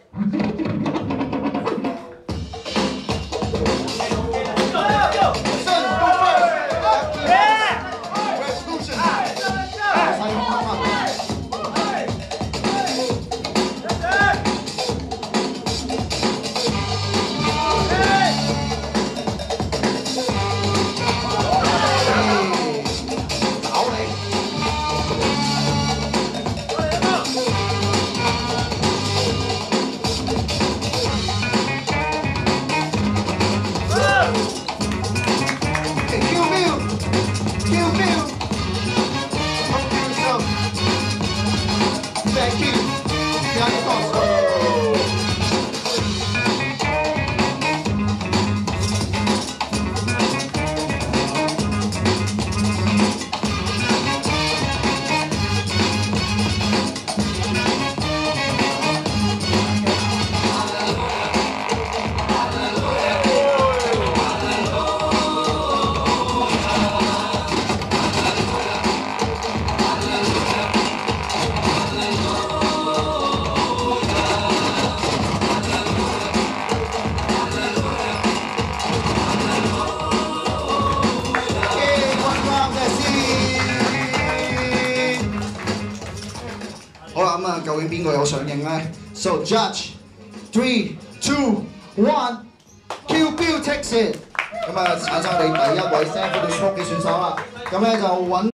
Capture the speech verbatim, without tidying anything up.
好啦，咁啊，究竟邊個有上映咧 ？So judge three two one Killbill takes it。咁啊，產生我哋第一位 Sample the Smoke 嘅選手啦。咁咧就揾。